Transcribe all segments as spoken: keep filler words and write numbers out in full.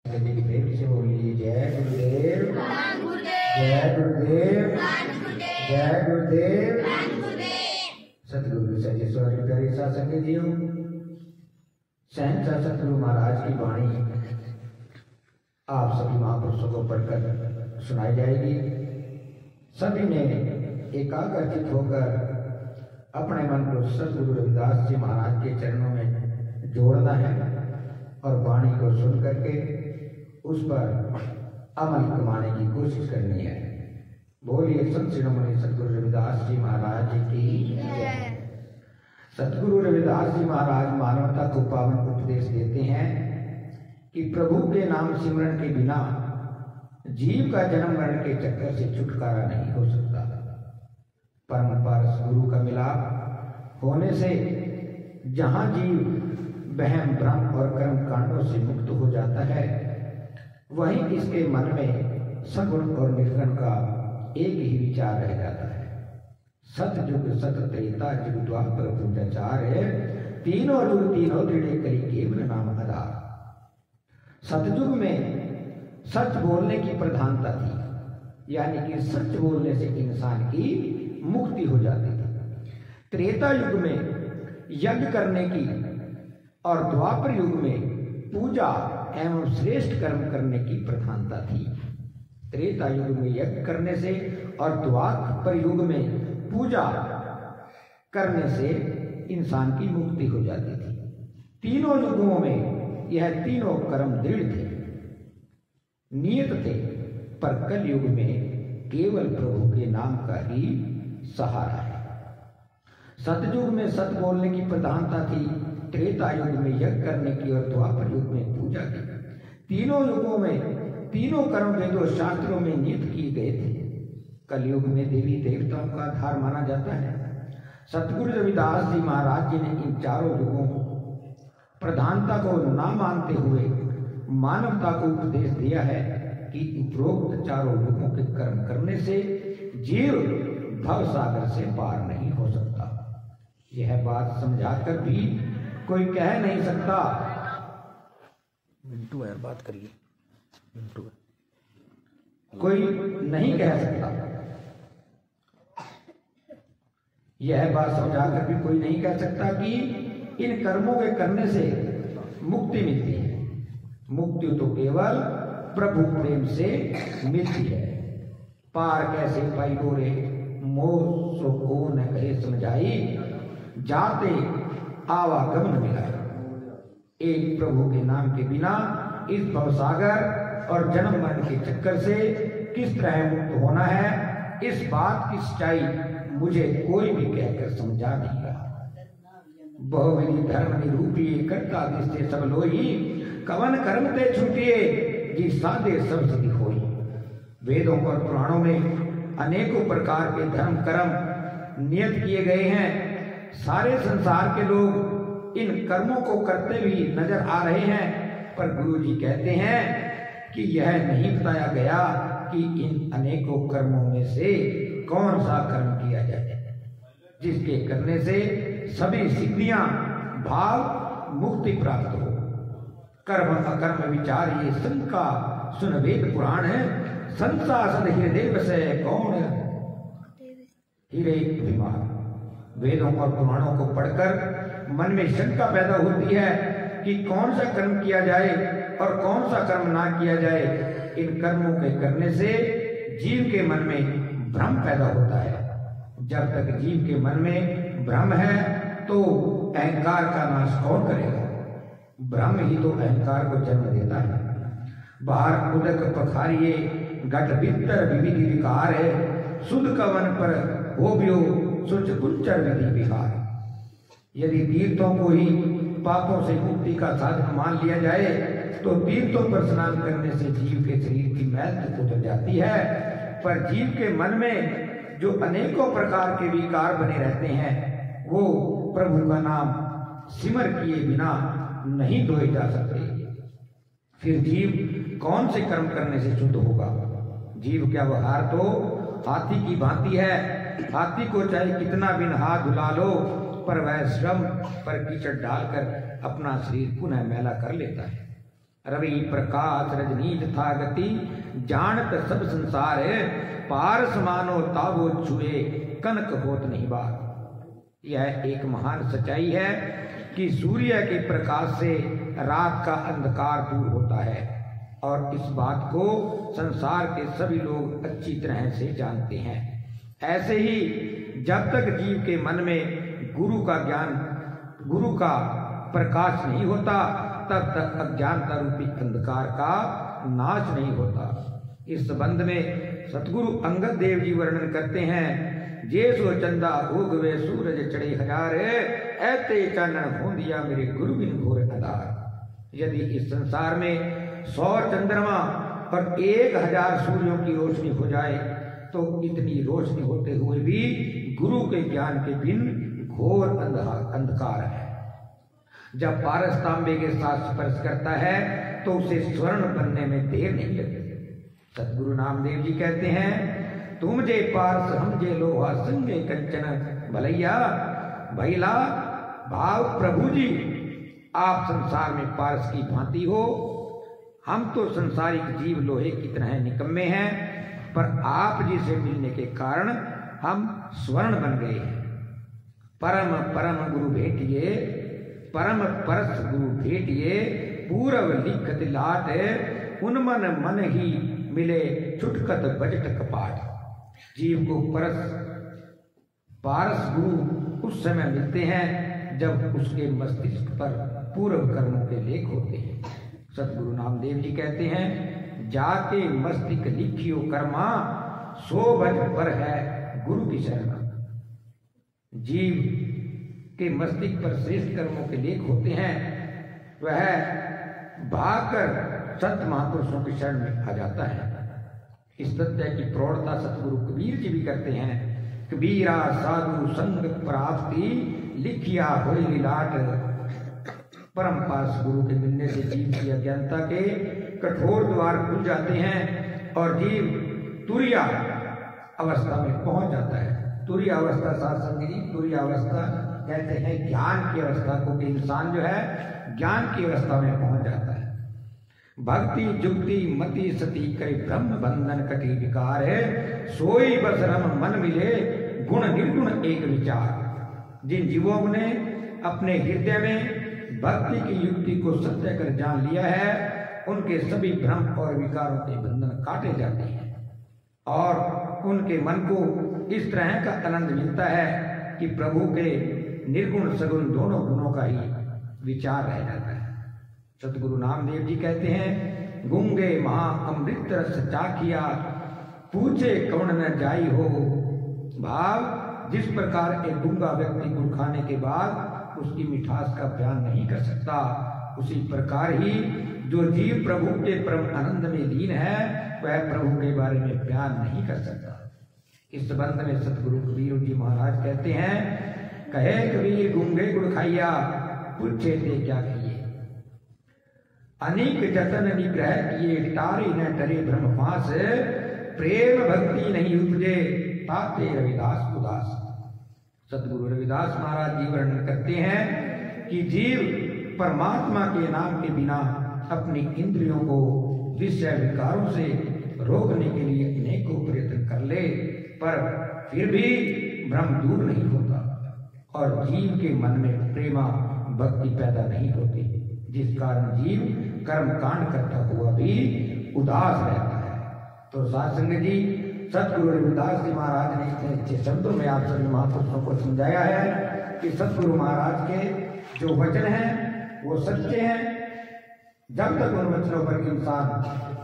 प्रेम से बोलिए जय गुरुदेव, जय गुरुदेव, जय गुरुदेव। सतगुरु सजेश्वरी प्यारे सासंग जीव, सहनसा सतगुरु महाराज की वाणी आप सभी महापुरुषों को पढ़कर सुनाई जाएगी। सभी ने एकाग्रचित होकर अपने मन को सतगुरु रविदास जी महाराज के चरणों में जोड़ना है और वाणी को सुन करके उस पर अमल कमाने की कोशिश करनी है। बोलिए संत शिरोमणि सतगुरु रविदास जी महाराज की जय। सतगुरु रविदास जी महाराज मानवता को पावन उपदेश देते हैं कि प्रभु के नाम सिमरण के बिना जीव का जन्म मरण के चक्कर से छुटकारा नहीं हो सकता। परम पारस गुरु का मिलाप होने से जहां जीव वहम भ्रम और कर्म कांडों से मुक्त हो जाता है, वहीं इसके मन में सगुण और निर्गुण का एक ही विचार रह जाता है। सतयुग सत त्रेता जुग द्वापर पुंजाचार है, तीनों युग तीनों दृढ़ करी केवल नाम आधार। सतयुग में सच बोलने की प्रधानता थी, यानी कि सच बोलने से इंसान की मुक्ति हो जाती थी। त्रेता युग में यज्ञ करने की और द्वापर युग में पूजा एवं श्रेष्ठ कर्म करने की प्रधानता थी। त्रेता युग में यज्ञ करने से और द्वापर युग में पूजा करने से इंसान की मुक्ति हो जाती थी। तीनों युगों में यह तीनों कर्म दृढ़ थे, नियत थे, पर कल युग में केवल प्रभु के नाम का ही सहारा है। सतयुग में सत बोलने की प्रधानता थी, त्रेता युग में यज्ञ करने की और द्वापर युग में पूजा की। तीनों युगों में तीनों कर्म वेदों शास्त्रों में नियत किए गए थे। कलयुग में देवी देवताओं का आधार माना जाता है। सतगुरु रविदास जी महाराज जी ने इन चारों युगों को प्रधानता को ना मानते हुए मानवता को उपदेश दिया है कि उपरोक्त चारों युगों के कर्म करने से जीव भव सागर से पार नहीं हो सकता। यह बात समझाकर भी कोई कह नहीं सकता। मिंटू यार बात करिए, मिंटू कोई नहीं कह सकता। यह बात समझाकर भी कोई नहीं कह सकता कि इन कर्मों के करने से मुक्ति मिलती है। मुक्ति तो केवल प्रभु प्रेम से मिलती है। पार कैसे पाई गोरे मोह सो को न कहे समझाई, जाते आवागमन मिलाए। एक प्रभु के नाम के बिना इस भवसागर और जन्म मरण के चक्कर से किस तरह मुक्त होना है, इस बात की सच्चाई मुझे कोई भी कहकर समझा नहीं रहा। बहुविधि धर्म निरूपी करता जिससे सब लोई, कवन कर्म ते छूटिए जी साधे सब सिद्धि होई। वेदों और पुराणों में अनेकों प्रकार के धर्म कर्म नियत किए गए हैं। सारे संसार के लोग इन कर्मों को करते भी नजर आ रहे हैं, पर गुरु जी कहते हैं कि यह नहीं बताया गया कि इन अनेकों कर्मों में से कौन सा कर्म किया जाए जिसके करने से सभी सिद्धियां भाव मुक्ति प्राप्त हो। कर्म अकर्म विचार ये शंका सुन वेद पुराण है, संसासद हृदय से कौन हिरे विमान। वेदों और पुराणों को पढ़कर मन में शंका पैदा होती है कि कौन सा कर्म किया जाए और कौन सा कर्म ना किया जाए। इन कर्मों के करने से जीव के मन में भ्रम पैदा होता है। जब तक जीव के मन में भ्रम है तो अहंकार का नाश कौन करेगा। भ्रम ही तो अहंकार को जन्म देता है। बाहर उदक पखारिये घट भीतर विविध विकार है, सुध कवन पर हो बियो सुच गुच्चर विधि विहार। यदि तीर्थों को ही पापों से मुक्ति का साधन मान लिया जाए तो तीर्थों पर स्नान करने से जीव के शरीर की मैल तो उतर जाती है, पर जीव के मन में जो अनेकों प्रकार के विकार बने रहते हैं वो प्रभु का नाम सिमर किए बिना नहीं धोए जा सकते। फिर जीव कौन से कर्म करने से शुद्ध होगा। जीव क्या व्यवहार तो हाथी की भांति है। हाथी को चाहे कितना भी नहा धुला लो, पर वह श्रम पर कीचड़ डालकर अपना शरीर पुनः मैला कर लेता है। रवि प्रकाश रजनी तथा गति, जानत सब संसार है, पारस मानो तावो छुए, कनक होत नहीं बात। यह एक महान सच्चाई है कि सूर्य के प्रकाश से रात का अंधकार दूर होता है, और इस बात को संसार के सभी लोग अच्छी तरह से जानते हैं। ऐसे ही जब तक जीव के मन में गुरु का ज्ञान, गुरु का प्रकाश नहीं होता, तब तक अज्ञानता रूपी अंधकार का नाश नहीं होता। इस संबंध में सतगुरु अंगद देव जी वर्णन करते हैं, जे सो चंदा उगवे सूरज चढ़े हजार, ऐते चानन हो दिया मेरे गुरु बिन घोर अंधार। यदि इस संसार में सौ चंद्रमा और एक हजार सूर्यों की रोशनी हो जाए, तो इतनी रोशनी होते हुए भी गुरु के ज्ञान के बिन घोर अंधकार है। जब पारस तांबे के साथ स्पर्श करता है तो उसे स्वर्ण बनने में देर नहीं लगती। सतगुरु नामदेव जी कहते हैं, तुम जे पारस हम जे लोहा, संगे कंचन भलैया भैला भाव प्रभु जी। आप संसार में पारस की भांति हो, हम तो संसारिक जीव लोहे की तरह निकम्मे हैं, पर आप जी से मिलने के कारण हम स्वर्ण बन गए हैं। परम परम गुरु भेटिए, परम परस गुरु भेटिए, पूरव लिखत लाट, उन्मन मन ही मिले छुटकत बजट कपाट। जीव को परस पारस गुरु उस समय मिलते हैं जब उसके मस्तिष्क पर पूर्व कर्मों के लेख होते हैं। सतगुरु नामदेव जी कहते हैं, जाके मस्तिष्क लिखियो कर्मा, सो भज पर है गुरु की शरणा। जीव के मस्तिष्क पर श्रेष्ठ कर्मों के लेख होते हैं, वह भागकर संत महापुरुषों की शरण में आ जाता है। इस तथ्य की प्रौढ़ता सतगुरु कबीर जी भी करते हैं, कबीरा साधु संग प्राप्ति, लिखिया होई लाट। परम पास गुरु के मिलने से जीव की अज्ञानता के कठोर द्वार खुल जाते हैं और जीव तुरिया अवस्था में पहुंच जाता है। तुरिया अवस्था सात्संग जी, तुरिया अवस्था कहते हैं ज्ञान की अवस्था को, कि इंसान जो है ज्ञान की अवस्था में पहुंच जाता है। भक्ति जुक्ति मति सती करे ब्रह्म बंधन कटी विकार है, सोई बस रम मन मिले गुण निर्गुण एक विचार। जिन जीवों ने अपने हृदय में भक्ति की युक्ति को सत्य कर जान लिया है, उनके सभी भ्रम और विकारों के बंधन काटे जाते हैं और उनके मन को इस तरह का आनंद मिलता है कि प्रभु के निर्गुण सगुण दोनों गुणों का ही विचार रह जाता है। सतगुरु नामदेव जी कहते हैं, गूंगे महा अमृत रस चाखिया, पूछे कौन न जाई हो। भाव, जिस प्रकार एक गूंगा व्यक्ति गुड़ खाने के बाद उसकी मिठास का बयान नहीं कर सकता, उसी प्रकार ही जो जीव प्रभु के परम आनंद में लीन है, वह प्रभु के बारे में बयान नहीं कर सकता। इस संबंध में सतगुरु कबीर जी महाराज कहते हैं, कहे कबीर गूंगे गुड़ खाइया, पूछे थे क्या किए। अनेक जतन निग्रह किए, टारे न डरे ब्रह्म पास, प्रेम भक्ति नहीं उपजे, ताते रविदास उदास। सतगुरु रविदास महाराज जी वर्णन करते हैं कि जीव परमात्मा के नाम के बिना अपनी इंद्रियों को विषय विकारों से रोकने के लिए अनेकों प्रयत्न कर ले, पर फिर भी भ्रम दूर नहीं होता और जीव के मन में प्रेमा भक्ति पैदा नहीं होती, जिस कारण जीव कर्म कांड करता हुआ भी उदास रहता है। तो साध संगत जी, सतगुरु रविदास जी महाराज ने इतने अच्छे शब्दों में आप सभी महापुरुषों को समझाया है कि सतगुरु महाराज के जो वचन हैं वो सच्चे हैं। जब तक उन वचनों पर इंसान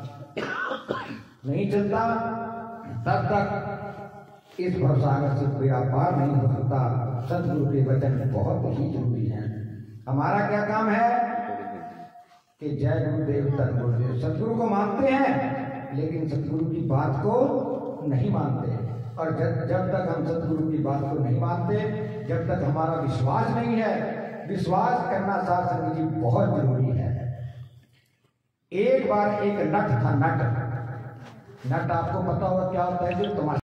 नहीं चलता, तब तक इस भवसागर से कोई पार नहीं हो सकता। सतगुरु के वचन बहुत ही जरूरी हैं। हमारा क्या काम है कि जय गुरुदेव तन गुरुदेव, सतगुरु को मानते हैं लेकिन सतगुरु की बात को नहीं मानते। और जब जब तक हम सतगुरु की बात को नहीं मानते, जब तक हमारा विश्वास नहीं है, विश्वास करना साथ संगत जी बहुत जरूरी है। एक बार एक नट था, नट नट आपको पता होगा क्या होता है, जो तुम्हारे